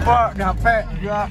Lupa di HP juga.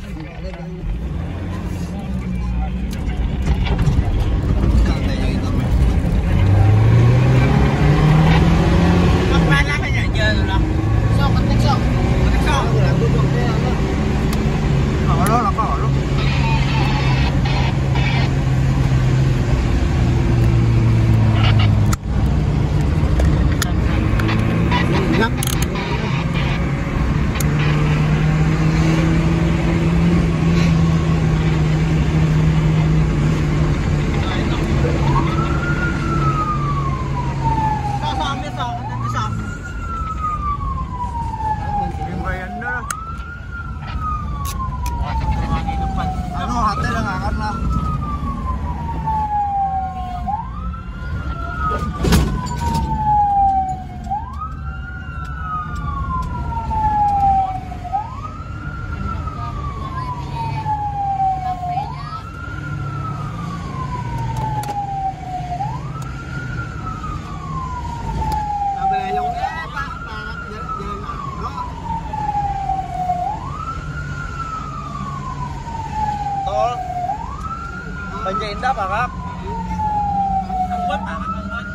Banjir Indah Pak Kak. Ambon Pak Kak, Ambon.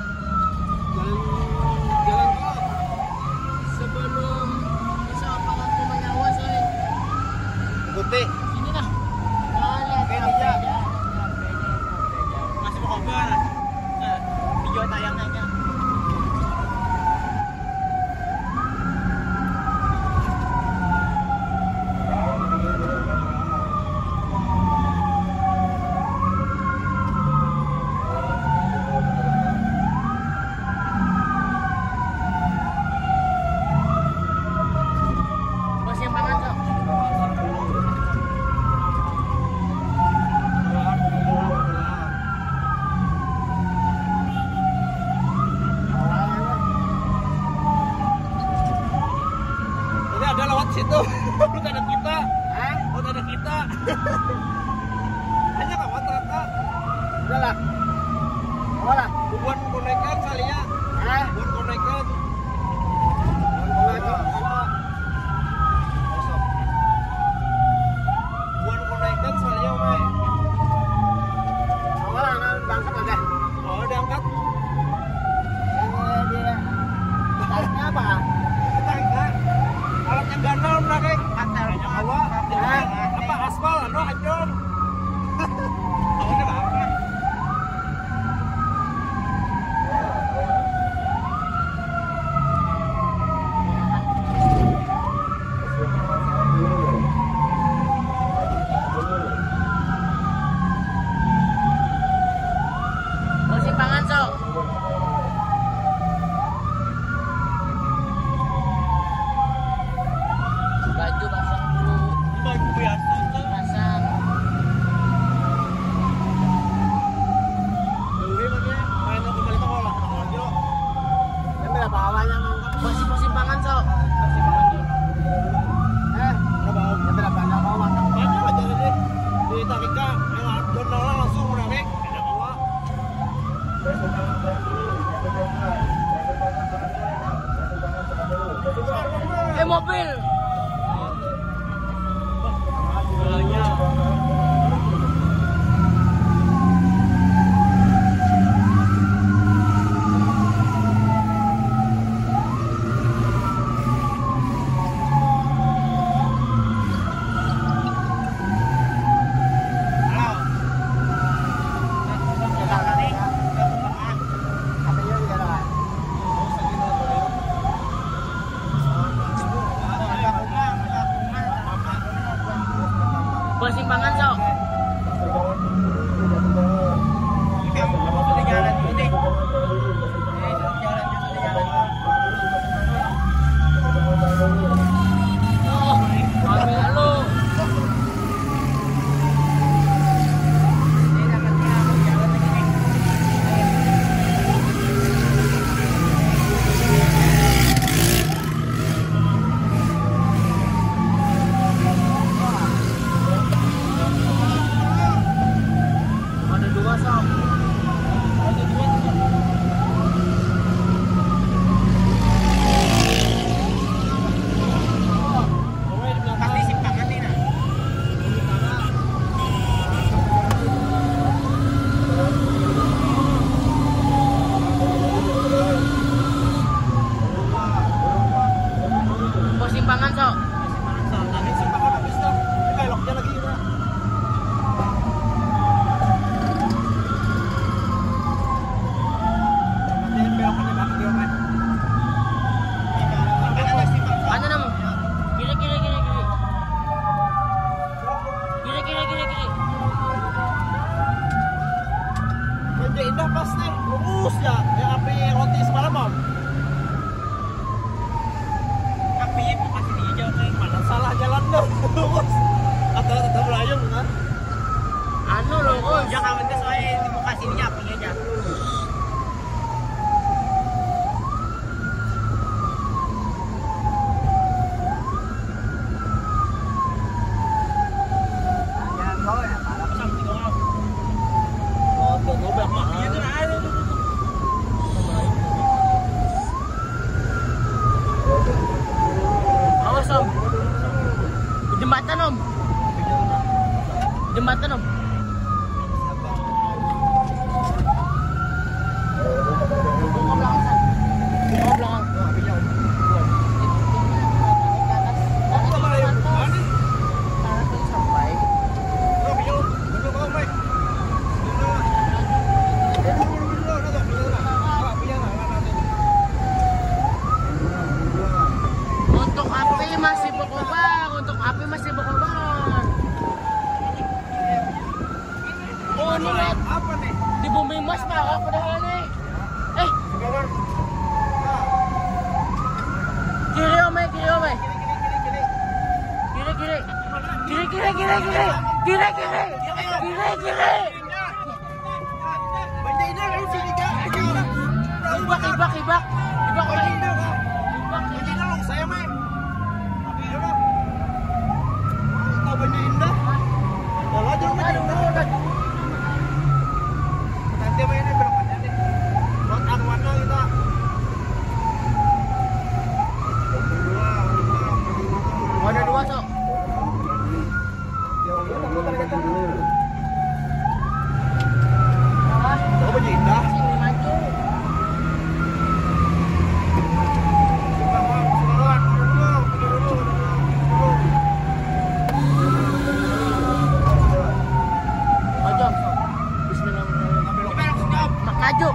Jalan tol sebelum bisa Palang Kumanyawa saya. Putih. Sini lah. Lihat aja. Masih mau cover. Video tayangannya. Situ udah ada kita, udah ada kita. Hanya kawan ternyata. Udah lah, lah. Buat konekan kali ya. Buat konekan. Buat konekan saya Mai. Awalnya berangkat ada. Oh, diangkat. Dia. Tariknya apa? Tariknya. Alatnya gandal menarik, atalnya awak, apa aspal, anu hancur. Awalnya apa? Simpangan sok. Baju pasang dulu. Baju biasa tuh. Pasang. Dulu makanya main aku balik ke bola, aja. Yang berapa awalnya mangkap? Posisi pangan sok. Posisi pangan dulu. Berapa? Yang berapa awal? Banyak aja deh. Di Tarika yang donor langsung menarik, ada awak. Mobil. Simpangan sok. Jembatan om. Jembatan om. Buka belakang san. Oh belakang. Sampai. Untuk api masih berkembang, Oh ini mat. Apa nih? Di bumi mas marah padahal nih. Kiri om, kiri om. Kiri. Banjainya kan sini kak. Ibak. Banjainya long saya main. Tahu banjain dah. Kalau aja banjain. Nanti mainnya belokannya nih. Buat anuannya kita. Ada dua sok. Tahu banjain dah. Sini maju. Maju. Bismillahirrahmanirrahim. Maju.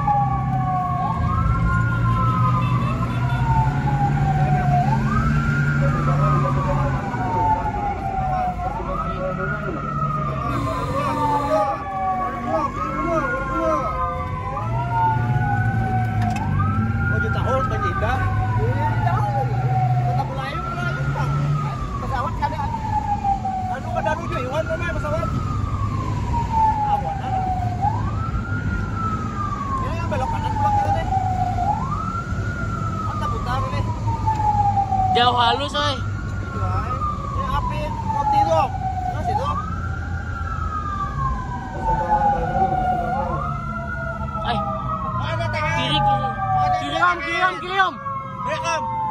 Jauh halus, oi. Ini api, roti dong. Nasi dong. Kiri om. Rekam.